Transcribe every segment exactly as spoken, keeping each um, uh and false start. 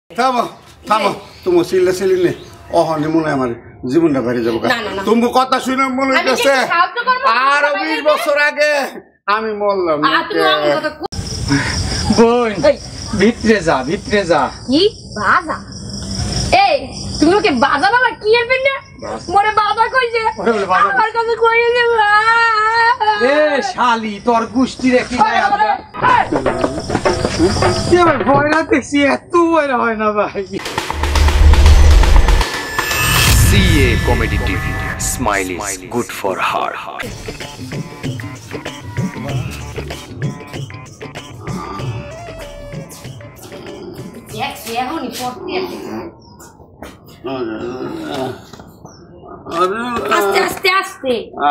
থামো থামো তুমি সিলে সিলিনে অহনে মনে আমার জীবনটা ভরে যাবো তুমি কথা শুনে মনে হইতেছে আরো বিশ বছর আগে আমি মরলাম বোন ভিতরে যা ভিতরে যা কি বাজা এই তুমি ওকে বাজা বাবা কি এরবেন না মরে বাজা কইছে আমার কাছে কইয়ে দে এ শালি তোর গুষ্টি রে কি যায় আমরা কি ভাই ভয় না দেখছি এত ভয় হয় না ভাই CA comedy TV smile is good for heart এখনই পড়তে আস্তে আস্তে আস্তে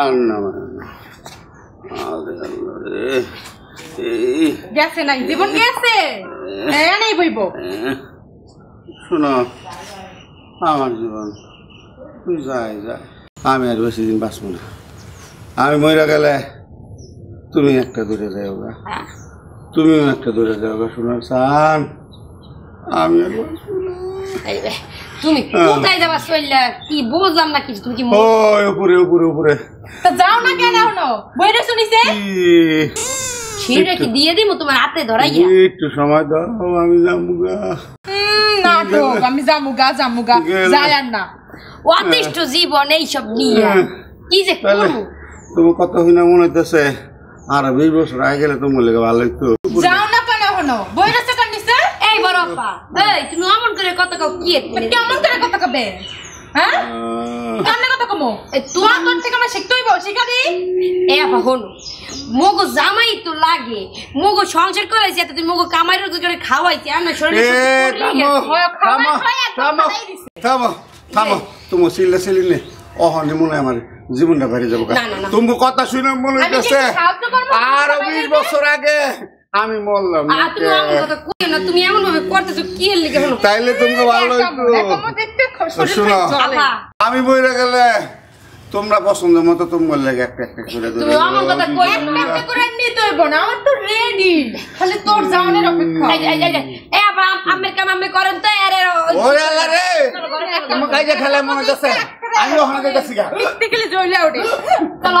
গেছে নাই জীবন গেছে নেই বইব শোনো আমার জীবন যাই যাই আমি আর বেশি দিন বাঁচবো না আমি মরে গেলে তুমি একটা দূরে যাও গা তুমিও একটা দূরে যাও গা শোনার চান আমি আর বাঁচবো না তুমি কোথায় যাবা চললা কি বুঝলাম না কিছু তুমি কি ওই উপরে উপরে উপরে তো যাও না কেন এখনো বইরে শুনিছে ছিড়ে কি দিয়ে দিমু তোমার হাতে ধরাইয়া একটু সময় দাও আমি যামুগা না তো আমি যামুগা যামুগা যাই আর না অতিষ্ঠ জীবন এইসব নিয়ে কি যে করব তুমি কত হইনা মনে হইতেছে আর বিশ বছর আগে গেলে তোমার লেগে ভালো হইতো যাও না কেন এখনো বইরে সেকেন্ড নিছে এই বড়পা এই তুমি অমন করে কত কাও কি কেমন করে কত কবে হ্যাঁ কেমন কত কমো এই তোমার তোর থেকে আমরা শিখতেই বল শিখা দি এ আপা হলো মগো জামাই তো লাগে মগো সংসার করাইছি এত তুমি মগো কামাই রোজগারে খাওয়াইছি আমি শরীরে থামো থামো থামো থামো তুমি সিলে সিলিনে অহনে মনে আমার জীবনটা ভরে যাবো তুমি কথা শুনে মনে হইতেছে আরো বিশ বছর আগে আমি মরলাম তুমি এমন ভাবে করতেছো কি এর লিগে হলো তাইলে তুমি ভালো হইতো শোনো আমি বইরা গেলে তোমরা পছন্দ মতো তোমার লাগে একটা একটা করে দেব তুমি আমার কথা কই একটা একটা করে নিতে হইব না আমার তো রেডি খালি তোর জানের অপেক্ষা এই এই এই এ আপা আমি কাম আমি করেন তো আরে ওরে আল্লাহ রে তুমি কাজে খেলা মনে যাচ্ছে আমি ওখানে যাইতাছি গা মিথ্যে খেলে জ্বলে ওঠে চলো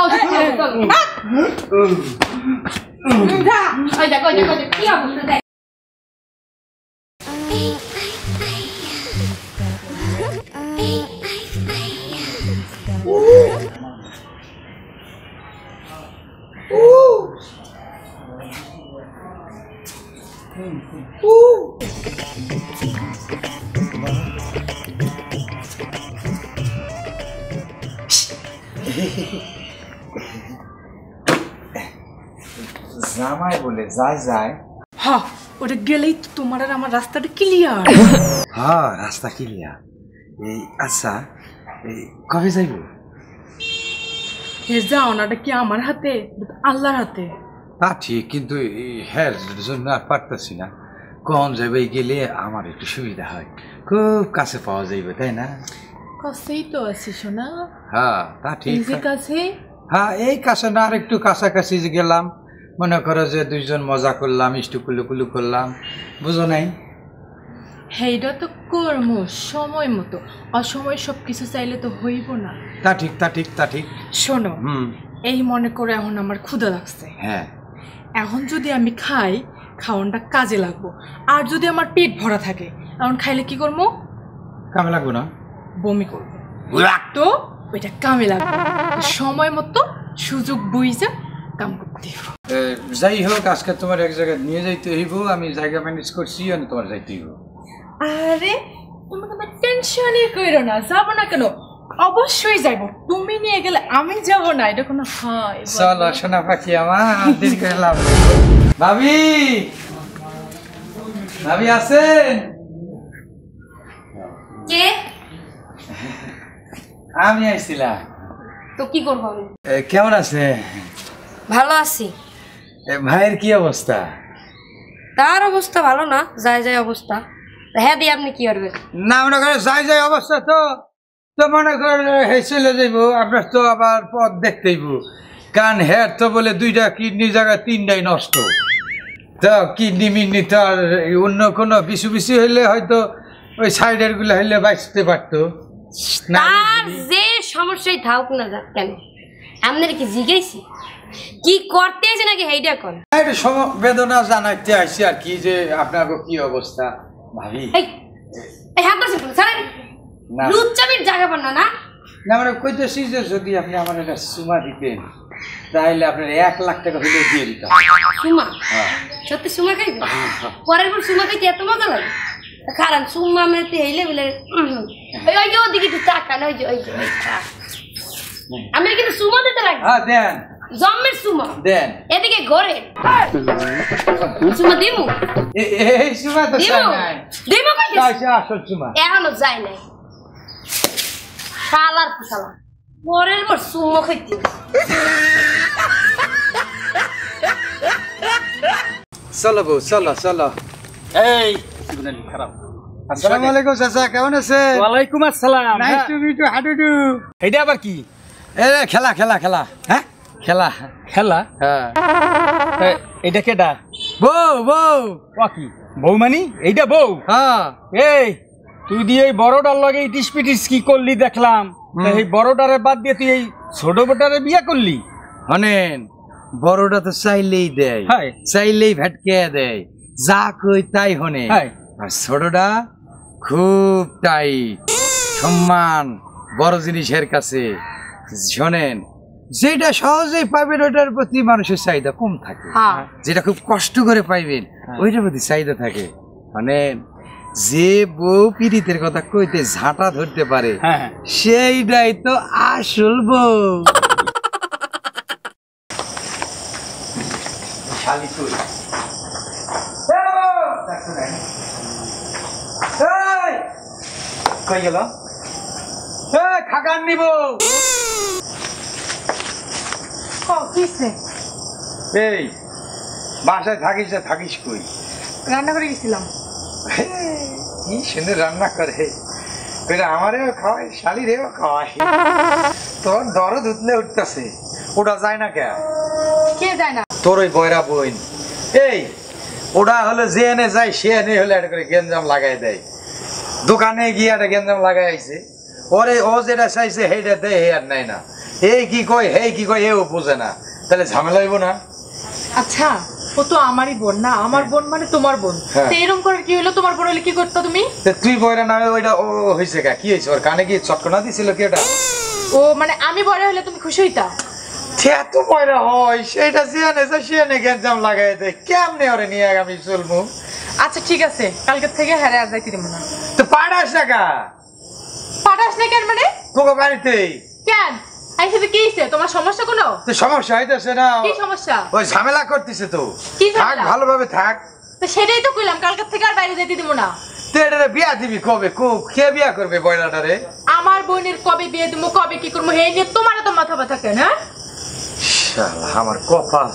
যা ওই দেখো দেখো কি অবস্থা দেখ জামাই বলে যায় যায় হ্যাঁ ওটা গেলেই তো তোমার আর আমার রাস্তাটা ক্লিয়ার হ্যাঁ রাস্তা ক্লিয়ার এই আচ্ছা এই কবে যাইব হে যাও নাটা কি আমার হাতে আল্লাহর হাতে তা ঠিক কিন্তু হ্যাঁ জন্য আর পারতেছি না কম যাবে গেলে আমার একটু সুবিধা হয় খুব কাছে পাওয়া যাইবে তাই না কাছেই তো আছি শোনা হ্যাঁ তা ঠিক কাছে হ্যাঁ এই কাছে না আর একটু কাছাকাছি গেলাম মনে করো যে দুইজন মজা করলাম একটু কুলু কুলু করলাম বুঝো নাই সেইটা তো কর্ম সময় মতো অসময় সব কিছু চাইলে তো হইব না তা ঠিক তা ঠিক তা ঠিক শোনো হুম এই মনে করে এখন আমার ক্ষুধা লাগছে হ্যাঁ এখন যদি আমি খাই খাওয়ানটা কাজে লাগবো আর যদি আমার পেট ভরা থাকে এখন খাইলে কি করবো কামে লাগবো না বমি করবো তো ওইটা কামে লাগবে সময় মতো সুযোগ বুঝে কাম করতে হইব যাই হোক আজকে তোমার এক জায়গায় নিয়ে যাইতে হইব আমি জায়গা ম্যানেজ করছি আর তোমার যাইতে হইব আরে তুমি কোনো টেনশনই কইরো না যাবো না কেন অবশ্যই যাইব তুমি নিয়ে গেলে আমি যাব না এটা কোনো হয় চলো সোনা পাখি আমার দেরি করে লাভ ভাবি ভাবি আছেন কে আমি আইছিলাম তো কি করব আমি কেমন আছে ভালো আছি ভাইয়ের কি অবস্থা তার অবস্থা ভালো না যায় যায় অবস্থা হ্যাঁ দিয়ে আপনি কি করবেন না মনে করে যাই যাই অবস্থা তো তো মনে করে চলে যাইব আপনার তো আবার পথ দেখতেইব কারণ হ্যাঁ তো বলে দুইটা কিডনি জায়গায় তিনটাই নষ্ট তো কিডনি মিডনি তো আর অন্য কোনো বিশু বিশু হইলে হয়তো ওই সাইডের গুলো হইলে বাঁচতে পারতো না তার যে সমস্যাই থাকুক না যাক কেন আপনার কি জিজ্ঞেসি কি করতে আছে নাকি হেইটা কোন একটু সমবেদনা জানাইতে আইছি আর কি যে আপনার কি অবস্থা ভাবি এই এই হাত ধরছেন কেন ছাড়েন না লুচ্চামির জায়গা পান না না না মানে কইতেছি যে যদি আপনি আমার একটা সুমা দিতেন তাহলে আপনার এক লাখ টাকা হইলে দিয়ে দিতাম সুমা হ্যাঁ সত্যি সুমা খাইবে পরের পর সুমা খাইতে এত মজা লাগে কারণ সুমা মেতে হইলে বলে ওই ওই যে ওদিকে একটু তাকান ওই যে ওই যে ওই তাক। আমি কিন্তু সুমা দিতে লাগে হ্যাঁ দেন জম্মের সুমা দেন এদিকে ঘরে সুমা দিমু এ- এই সুমা তো দিমু চাই নাই দিমু কইছিস আচ্ছা আসল সুমা এখনো যাই নাই শালার শালা পরের পর সুমা খাইতে চলো বউ চলো চলো এই খারাপ আসসালামু আলাইকুম চাচা কেমন আছে ওয়ালাইকুম আসসালাম nice to meet you how do do এটা আবার কি এ খেলা খেলা খেলা হ্যাঁ খেলা খেলা হ্যাঁ এ- এটা কেডা বউ বউ ও কি বউ মানি এইটা বউ হ্যাঁ এই তুই দিয়ে এই বড়টার লগে ইটিস পিটিস কি করলি দেখলাম তা এই বড়টারে বাদ দিয়ে তুই এই ছোট বেটারে বিয়ে করলি হনেন বড়টা তো চাইলেই দেয় হাই। চাইলেই ভেটকে দেয় যা কই তাই হনে হাই। আর ছোটটা খুব টাইট সম্মান বড় জিনিসের কাছে শোনেন যেটা সহজেই পাইবেন ওটার প্রতি মানুষের চাহিদা কম থাকে হ্যাঁ যেটা খুব কষ্ট করে পাইবেন ওইটার প্রতি চাহিদা থাকে মানে যে বউ পীড়িতের কথা কইতে ঝাঁটা ধরতে পারে হ্যাঁ হ্যাঁ সেইটাই তো আসল বউ শালি তুই কই গেল খাকান নিব কিসে এই বাসায় থাকিস না থাকিস কই রান্না করে গেছিলাম কি সুন্দর রান্না করে কইরা আমারেও খাওয়াই শালিরেও খাওয়াই তোর দরদ উঠলে উঠতেছে ওটা যায় না কে কে যায় না তোর ওই বয়রা বইন এই ওটা হলো যে এনে যায় সে এনে হলে একটা করে গেঞ্জাম লাগাই দেয় দোকানে গিয়ে একটা গেঞ্জাম লাগাই আইছে ওরে ও যেটা চাইছে সেইটা দেয় হে আর নাই না এই কি কয় হে কি কয় এও বোঝে না তাহলে ঝামেলা হইব না আচ্ছা ও তো আমারই বোন না আমার বোন মানে তোমার বোন হ্যাঁ। তো এরকম করে কি হলো তোমার বোন হলে কি করতো তুমি তা তুই বয়রা নামে ওইটা ও হয়েছে কা কি হয়েছে ওর কানে কি চটকনা দিছিল কি ওটা ও মানে আমি বড় হলে তুমি খুশি হইতা এত বয়রা হয় সেটা জিয়ানে সিয়ানে গেঞ্জাম লাগাই দেয় কেমনে ওরে নিয়ে আমি চলবো আচ্ছা ঠিক আছে কালকে থেকে হারে আর যাইতে দিব না তো পাড়াস টাকা পাঠাস না কেন মানে তোকে বাড়িতেই কেন আই সাথে কি হইছে তোমার সমস্যা কোনো তো সমস্যা হইতেছে না কি সমস্যা ওই ঝামেলা করতেছে তো কি থাক ঝামেলা? ভালোভাবে থাক তো সেটাই তো কইলাম কালকে থেকে আর বাইরে যাইতে দিব না তুই এটা বিয়া দিবি কবে কো কে বিয়া করবে বয়লাটারে আমার বোনের কবে বিয়ে দিব কবে কি করবো হে নিয়ে তোমার তো মাথা ব্যথা কেন হ্যাঁ শালা আমার কপাল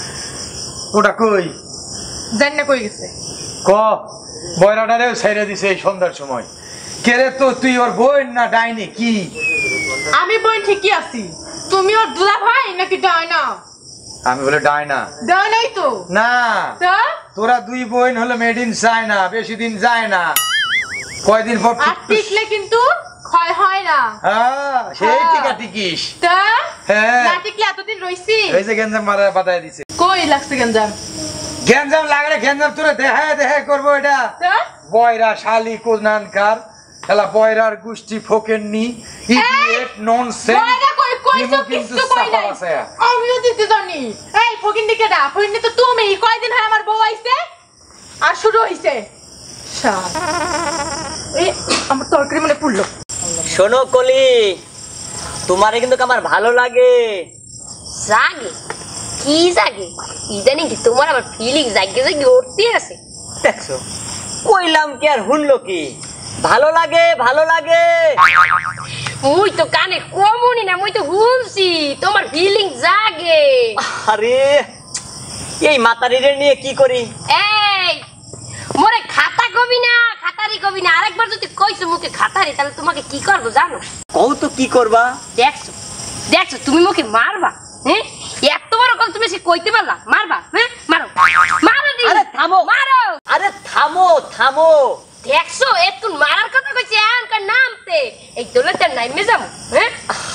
ওটা কই জানি না কই গেছে ক বয়লাটারেও ছেড়ে দিছে এই সন্ধ্যার সময় কে রে তো তুই ওর বোন না ডাইনি কি আমি বোন ঠিকই আছি তুমি ওর দুলা ভাই নাকি ডায়না আমি বলে ডাইনা ডায়নাই তো না তা তোরা দুই বোন হলো মেড ইন চায়না বেশি দিন যায় না কয়দিন পর আর টিকলে কিন্তু ক্ষয় হয় না হ্যাঁ সেই হ্যাঁ। টিকা টিকিস তা হ্যাঁ না টিকলে এতদিন রইছি এই যে গেঞ্জাম মারা বাতায় দিছে কই লাগছে গেঞ্জাম গেঞ্জাম লাগলে গেঞ্জাম তোরা দেখায় দেখায় করবো এটা তা বয়রা শালি কোনানকার এলা বয়রার গোষ্ঠী ফোকেননি ইডিয়েট ননসেন্স কইরা কই কইছো কিন্তু কিছু কই নাই সাফা আছে। আমিও দিতে জানি এই ফকিন দিকে দা ফকিন তো তুমি কয়দিন হয় আমার বউ আইছে আর শুরু হইছে শাল এই আমার তরকারি মনে পড়লো শোনো কলি তোমারে কিন্তু আমার ভালো লাগে জাগে কি জাগে ইদানিং কি তোমার আবার ফিলিং জাগে জাগে উঠতে আছে দেখছো কইলাম কি আর শুনলো কি ভালো লাগে ভালো লাগে মুই তো কানে কমুনি না মুই তো শুনছি তোমার ফিলিং জাগে আরে এই মাতারিরে নিয়ে কি করি এই মোরে খাতা কবি না খাতারি কবি না আরেকবার যদি কইছো মুখে খাতারি তাহলে তোমাকে কি করবো জানো কও তো কি করবা দেখছো দেখছো তুমি মুখে মারবা হ্যাঁ এত বড় কথা তুমি সে কইতে পারলা মারবা হ্যাঁ মারো মারো দি আরে থামো মারো আরে থামো থামো দেখছো একটু মারা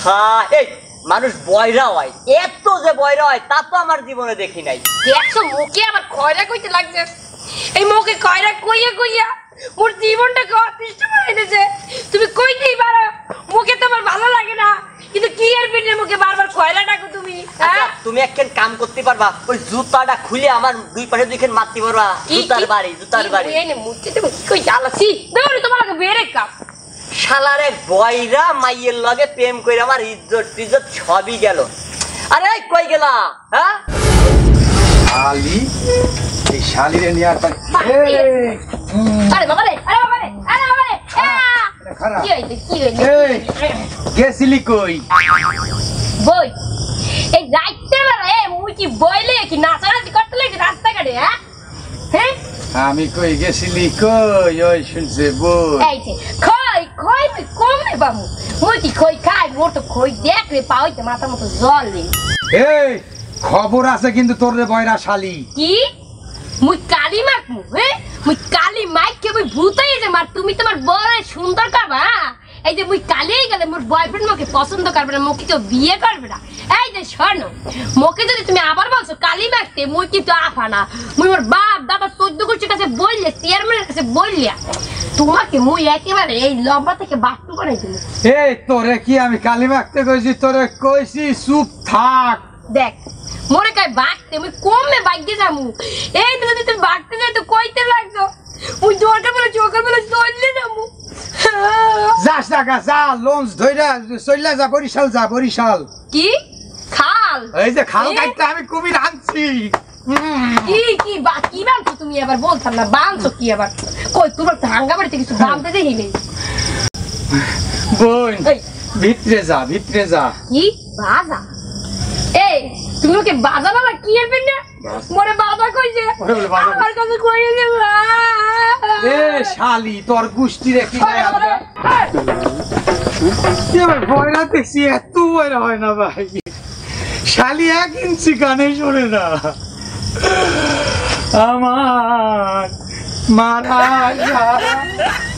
হা এই মানুষ বয়রা হয়, এত যে বয়রা হয় তা তো আমার জীবনে দেখি নাই। দেখছো মুখে আবার খয়রা কইতে লাগছে। এই মুখে খয়রা কইয়া কইয়া মোর জীবনটাকে অতিষ্ঠ করে দিয়েছে। তুমি কইতেই পারো মুখে তোমার ভালো লাগে না, কিন্তু কি এর পিঠে মুখে বারবার খয়রা ডাকো তুমি। আচ্ছা তুমি একখান কাম করতে পারবা, ওই জুতাটা খুলে আমার দুই পাশে দুইখান মারতে পারবা। জুতার বাড়ি জুতার বাড়ি এনে মুখে তুমি কই জ্বালাছি দৌড়ি তোমার আগে বেরে কাপ। শালার এক বয়রা মাইয়ের লগে প্রেম করে আমার ইজ্জত টিজ্জত সবই গেল। আরে এই কই গেলা? হ্যাঁ শালি, এই শালিরে নিয়ে আর পারি- এই, আরে বাবা রে, আরে বাবা রে, আরে বাবা রে। এটা খারাপ। কি হইছে কি হইছে? এই, গেছিলি কই? বই এই রাইতে বেলা এ মুই কি বইলে কি নাচানাচি করতে লাগে রাস্তাঘাটে? হ্যাঁ হ্যাঁ আমি কই গেছিলি কই? ওই শুনছে বই। এই যে খই খই তুই কমে বামু মুই কি খই খাই মোর তো খই দেখ রে পাওইতে মাথা মতো জল রে। এই খবর আছে কিন্তু তোর রে বয়রা শালি। কি মুই কালি মাখমু? হ্যাঁ মুই কালি মাইকে মুই ভূতাই যে মার তুমি তোমার বড় সুন্দর কাবা। এই যে মুই কালিই গেলে মোর বয়ফ্রেন্ড মোকে পছন্দ করবে না, মোকে তো বিয়ে করবে না। এই যে শোনো মোকে যদি তুমি আবার বলছো কালি মাখতে, মুই কিন্তু আফা না। মুই মোর বাপ দাদা চোদ্দ গোষ্ঠীর কাছে বললে, চেয়ারম্যানের কাছে বললিয়া তোমাকে মুই একেবারে এই লম্বা থেকে বাট্টু বানাই দিল। এই তোরে কি আমি কালি মাখতে কইছি? তোরে কইছি চুপ থাক। দেখ মোরে কাই বাগতে মুই কমে বাগ্যে যামু। এই তো যদি তুমি বাগতে যাই তো কইতে লাগছো মুই দরকার বলে চোখের বলে চললে যামু। যাস টাকা যা, লঞ্চ ধইরা চইলা যা, বরিশাল যা, বরিশাল। কি খাল? এই যে খাল কাটতে আমি কুমির আনছি। কি কি বা কি বানছো তুমি? আবার বলতাম না বানছো কি আবার? কই তোমার ভাঙ্গা বাড়িতে কিছু বানতে দেখি নেই। বোন এই ভিতরে যা, ভিতরে যা। কি বাজা? এই তুমি ওকে বাজা বাবা কি এর পেন না মোরে বাজা কইছে? ওরে বলে বাজা আমার কাছে কইয়ে দে। এ শালি তোর গুষ্টি রে কি নাই আমরা। এবার বয়রা দেখছি এত বয়রা হয় না ভাই। শালি এক ইঞ্চি কানে সরে না। আমার মারা যা